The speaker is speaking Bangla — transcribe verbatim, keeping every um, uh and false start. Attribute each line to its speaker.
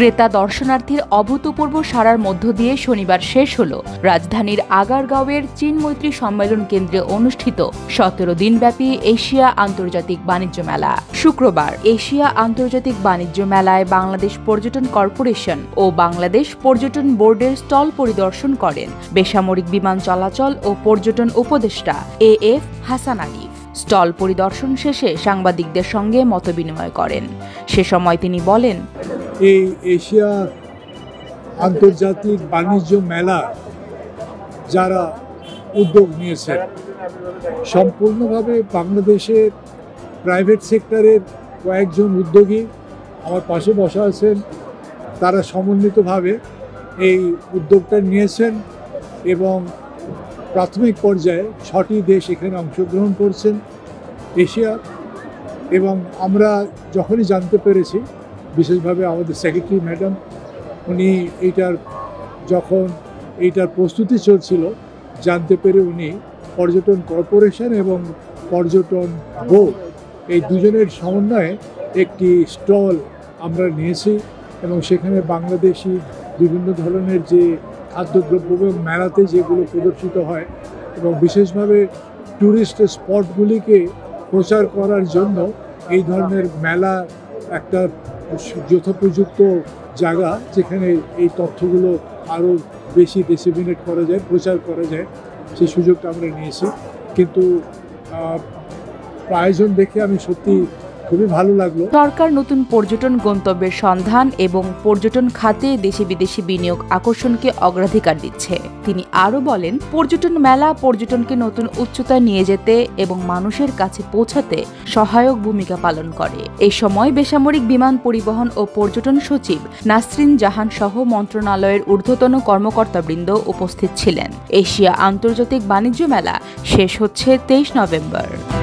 Speaker 1: ক্রেতা দর্শনার্থীর অভূতপূর্ব সাড়ার মধ্য দিয়ে শনিবার শেষ হল রাজধানীর আগারগাঁওয়ের চীন মৈত্রী সম্মেলন কেন্দ্রে অনুষ্ঠিত সতেরো দিনব্যাপী এশিয়া আন্তর্জাতিক বাণিজ্য মেলা। শুক্রবার এশিয়া আন্তর্জাতিক বাণিজ্য মেলায় বাংলাদেশ পর্যটন কর্পোরেশন ও বাংলাদেশ পর্যটন বোর্ডের স্টল পরিদর্শন করেন বেসামরিক বিমান চলাচল ও পর্যটন উপদেষ্টা এ এফ হাসান আরিফ। স্টল পরিদর্শন শেষে সাংবাদিকদের সঙ্গে মতবিনিময় করেন। সে সময় তিনি বলেন,
Speaker 2: এই এশিয়া আন্তর্জাতিক বাণিজ্য মেলা যারা উদ্যোগ নিয়েছেন সম্পূর্ণভাবে বাংলাদেশের প্রাইভেট সেক্টরের কয়েকজন উদ্যোগী আমার পাশে বসা আছেন, তারা সমন্বিতভাবে এই উদ্যোগটা নিয়েছেন এবং প্রাথমিক পর্যায়ে ছটি দেশ এখানে অংশগ্রহণ করছেন এশিয়া। এবং আমরা যখনই জানতে পেরেছি, বিশেষভাবে আমাদের সেক্রেটারি ম্যাডাম উনি এইটার যখন এইটার প্রস্তুতি চলছিল জানতে পেরে উনি পর্যটন কর্পোরেশন এবং পর্যটন বোর্ড এই দুজনের সমন্বয়ে একটি স্টল আমরা নিয়েছি এবং সেখানে বাংলাদেশি বিভিন্ন ধরনের যে খাদ্যদ্রব্য এবং মেলাতে যেগুলো প্রদর্শিত হয় এবং বিশেষভাবে ট্যুরিস্ট স্পটগুলিকে প্রচার করার জন্য এই ধরনের মেলা একটা যথোপযুক্ত জায়গা যেখানে এই তথ্যগুলো আরও বেশি ডিসেমিনেট করা যায়, প্রচার করা যায়, সেই সুযোগটা আমরা নিয়েছি। কিন্তু আয়োজন দেখে আমি সত্যি খুবই ভালো লাগলো।
Speaker 1: সরকার নতুন পর্যটন গন্তব্যের সন্ধান এবং পর্যটন খাতে দেশি বিদেশি বিনিয়োগ আকর্ষণকে অগ্রাধিকার দিচ্ছে। তিনি আরও বলেন, পর্যটন মেলা পর্যটনকে নতুন উচ্চতায় নিয়ে যেতে এবং মানুষের কাছে পৌঁছাতে সহায়ক ভূমিকা পালন করে। এই সময় বেসামরিক বিমান পরিবহন ও পর্যটন সচিব নাসরিন জাহান সহ মন্ত্রণালয়ের ঊর্ধ্বতন কর্মকর্তাবৃন্দ উপস্থিত ছিলেন। এশিয়া আন্তর্জাতিক বাণিজ্য মেলা শেষ হচ্ছে তেইশ নভেম্বর।